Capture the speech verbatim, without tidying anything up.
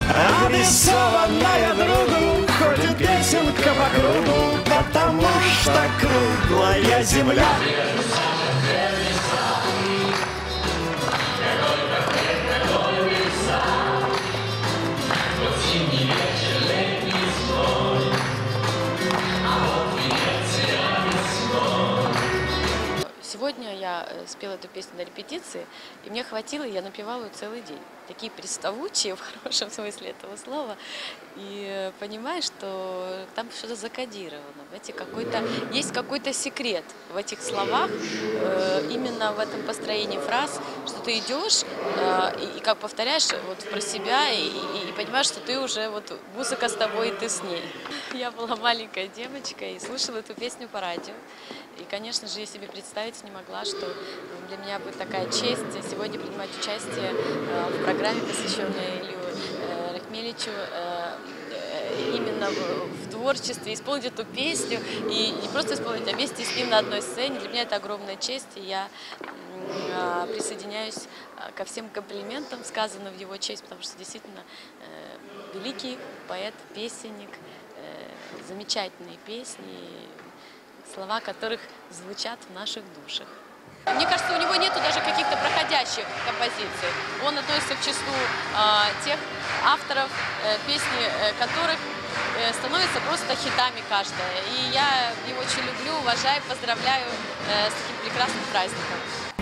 адресованная другу, ходит песенка по кругу, потому что круглая земля. Сегодня я спела эту песню на репетиции, и мне хватило, и я напевала ее целый день. Такие приставучие, в хорошем смысле этого слова. И понимаешь, что там что-то закодировано. Знаете, какой-то, есть какой-то секрет в этих словах, э, именно в этом построении фраз, что ты идешь э, и, и как повторяешь вот про себя, и, и, и понимаешь, что ты уже, вот музыка с тобой, и ты с ней. Я была маленькая девочка и слушала эту песню по радио. И, конечно же, я себе представить не могла, что для меня будет такая честь сегодня принимать участие в программе, посвященной Илью Рахмеличу, именно в творчестве, исполнить эту песню, и не просто исполнить, а вместе с ним на одной сцене. Для меня это огромная честь, и я присоединяюсь ко всем комплиментам, сказанным в его честь, потому что действительно великий поэт, песенник, замечательные песни, слова которых звучат в наших душах. Мне кажется, у него нету даже каких-то проходящих композиций. Он относится к числу э, тех авторов, э, песни э, которых э, становятся просто хитами каждая. И я его очень люблю, уважаю, поздравляю э, с таким прекрасным праздником.